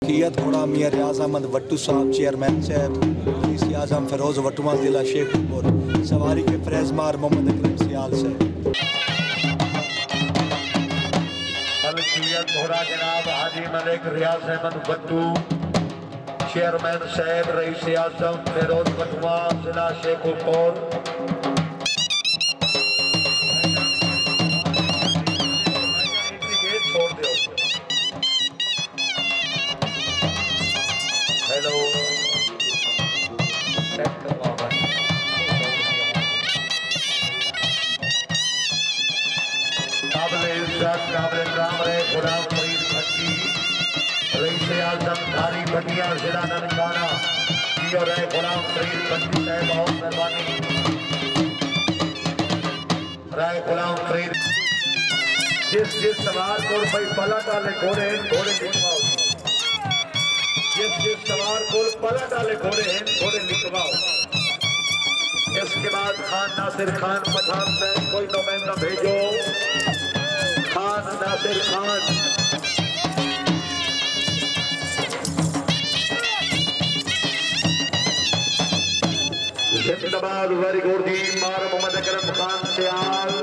मलकियत घोड़ा मियाँ रियाज अहमद वट्टू साहब, चेयरमैन साहब रईस आजम फिरोज वट्टुआ जिला शेखपुर, सवारी के फरेज मार मोहम्मद अकरम सियाल से। मलकियत घोड़ा जनाब हाजी मलिक रियाज अहमद वट्टू, चेयरमैन साहब रईस आजम फिरोज वट्टुआ जिला शेखपुर। हेलो काबिल इज्जत काबिल इकराम रहे गुलाम फरीद भट्टी रईस आजम धारी भटिया जिला ननकाना की और रहे गुलाम फरीद भट्टी साहब बहुत मेहरबानी रहे गुलाम फरीद जिस सवार को भाई पला डाले घोड़े लिखवाओ, जिस सवार को पला डाले घोड़े लिखवाओ। इसके बाद खान नासिर खान पठान साहब कोई नुमाइंदा भेजो। खान नासिर खान जिंदाबाद, वेरी गुड जी। मार मोहम्मद अकरम खान सियाल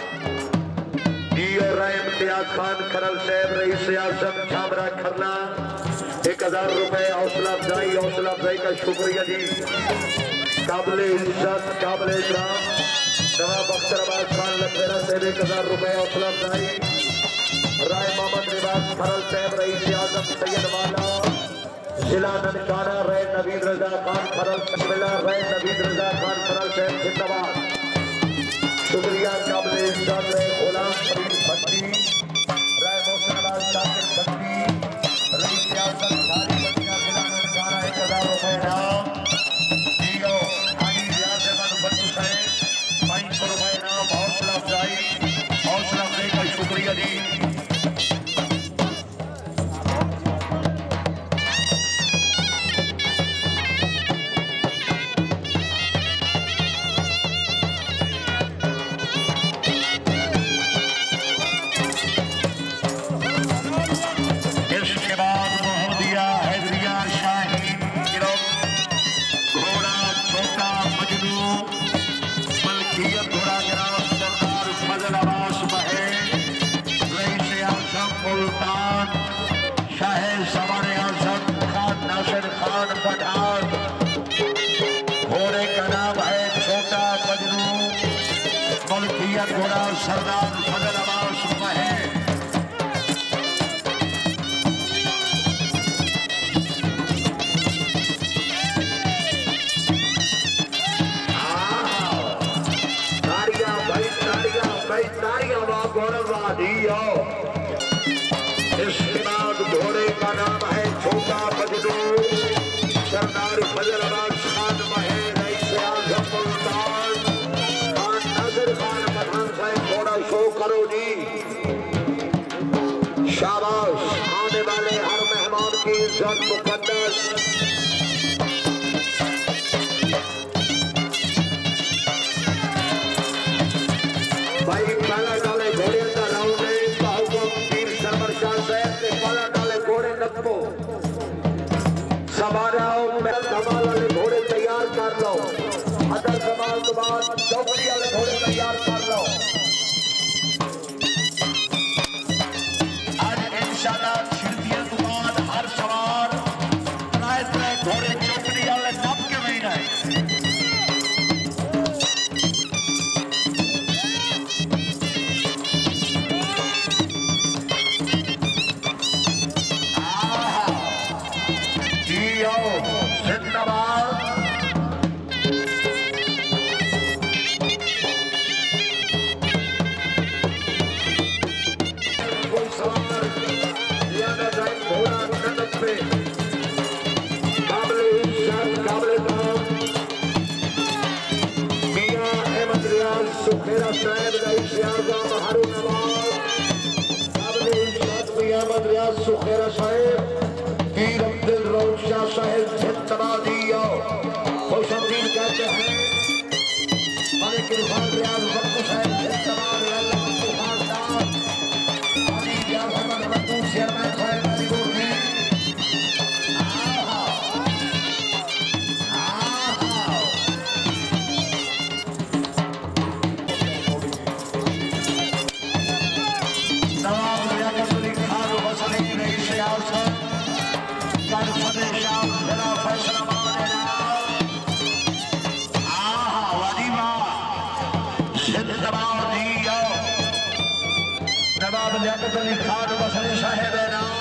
और राय इम्तियाज खान खरल साहब रईस आजम छाबरा खरना 1000 रुपए हौसला अफजाई का शुक्रिया जी। काबिल इज्जत काबिल इकराम नवाब अख्तराबाद खान लखवेरा साहब 1000 रुपए हौसला अफजाई। राय मोहम्मद रिवाज खरल साहब रईस आजम सैयद वाला जिला ननकाना रहे नवीद रजा खान खरल रहे नवीद रजा खान खरल साहब जिंदाबाद, शुक्रिया। काबिल इज्जत रहे गुलाम फरीद भट्टी राय मोहसिनाबाद शाकिर भट्टी रईस आजम धारी भटिया जिला ननकाना 1000 रुपए इनाम दियो। हाजी रियाज अहमद भट्टू साहब 500 रुपए इनाम हौसला अफजाई का शुक्रिया जी। घोड़े का नाम है छोटा मजनू, मलकियत घोड़ा सरदार फजल अब्बास महल। इसके बाद घोड़े का नाम है छोटा मजनू, सरदार फजल अब्बास खान महल रईस आजम मुल्तान खान नासिर खान पठान साहब घोड़ा शो करो जी। शाबाश, आने वाले हर मेहमान की इज्जत मुकद्दस। भाई पहला डाले घोड़े का राउंड है, पीर सरवर शाह साहब ने पहला डाले घोड़े नक्को सवारा धमाल वाले घोड़े तैयार कर लो। अदर धमाल के बाद चौकड़ी वाले घोड़े तैयार कर लो। आज इंशाल्लाह छिड़तियों के बाद हर सवार तरह घोड़े चौकड़ी वाले नप के महीना है। सुखेरा साहब रईस आजम हारून नवाब काबिल इज्जत मियां रियाज सुखेरा साहब पीर अब्दुल रऊफ शाह साहब जिंदाबादिया खुशामदीद कहते हैं। मलिक इरफान रियाज वट्टू साहब जिंदाबाद, अल्लाह सुभान साहब अली रियाज अहमद वट्टू चेयरमैन साहब नवाब लियाकत अली खान बसरी साहेब है ना